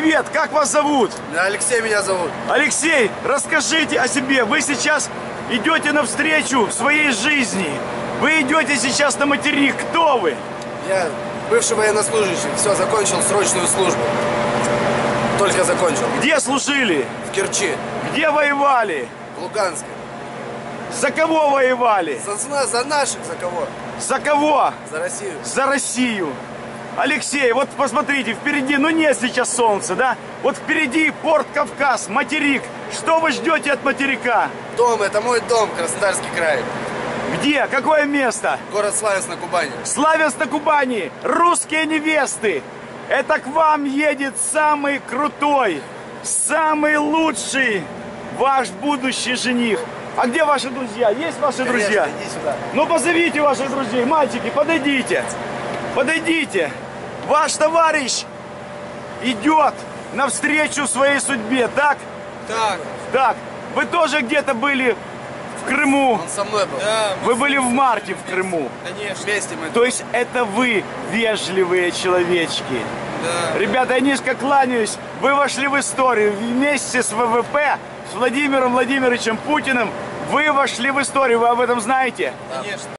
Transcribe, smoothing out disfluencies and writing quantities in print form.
привет! Как вас зовут? Алексей меня зовут. Алексей, расскажите о себе. Вы сейчас идете навстречу своей жизни. Вы идете сейчас на материк. Кто вы? Я бывший военнослужащий. Все, закончил срочную службу. Только закончил. Где служили? В Керчи. Где воевали? В Луганске. За кого воевали? За наших, за кого? За кого? За Россию. За Россию. Алексей, вот посмотрите, впереди, ну нет сейчас солнца, да? Вот впереди порт Кавказ, материк. Что вы ждете от материка? Дом, это мой дом, Краснодарский край. Где? Какое место? Город Славянск на Кубани. Славянск на Кубани. Русские невесты. Это к вам едет самый крутой, самый лучший ваш будущий жених. А где ваши друзья? Есть ваши друзья? Иди сюда. Ну позовите ваших друзей, мальчики, подойдите. Подойдите. Ваш товарищ идет навстречу своей судьбе, так? Так. Так. Вы тоже где-то были в Крыму. Он со мной был. Да, Вы были в марте в Крыму. конечно. Вместе мы. То есть это вы вежливые человечки. Да. Ребята, я низко кланяюсь. Вы вошли в историю вместе с ВВП, с Владимиром Владимировичем Путиным. Вы вошли в историю, вы об этом знаете? Конечно.